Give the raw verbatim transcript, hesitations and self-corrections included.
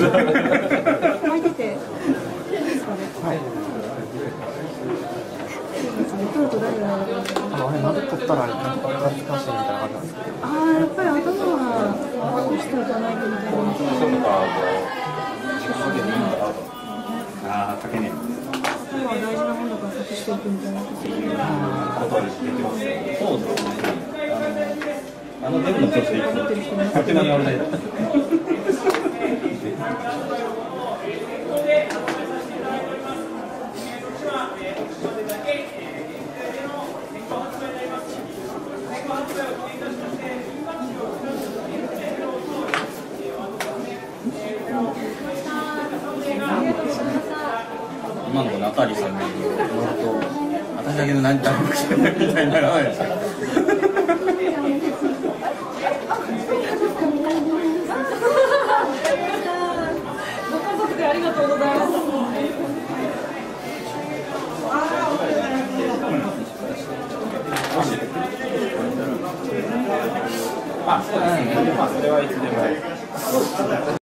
巻いてて。はい。取ると誰がやるの？あの、あれ、なんで取ったらあれ、恥ずかしいみたいな感じなんですか？ああ、やっぱり頭は隠しておかないとみたいな。そうとか、ああ、かけねえ。頭は大事なものだから隠しておくみたいな。ことはできますよ。そうですね。あの、デブの人していくと、勝手にやらない。今の中里さんに乗ると、私だけの何回もしてないみたいにならないですか？ご家族でありがとうございます。あ、そうですね。まあそれはいつでも。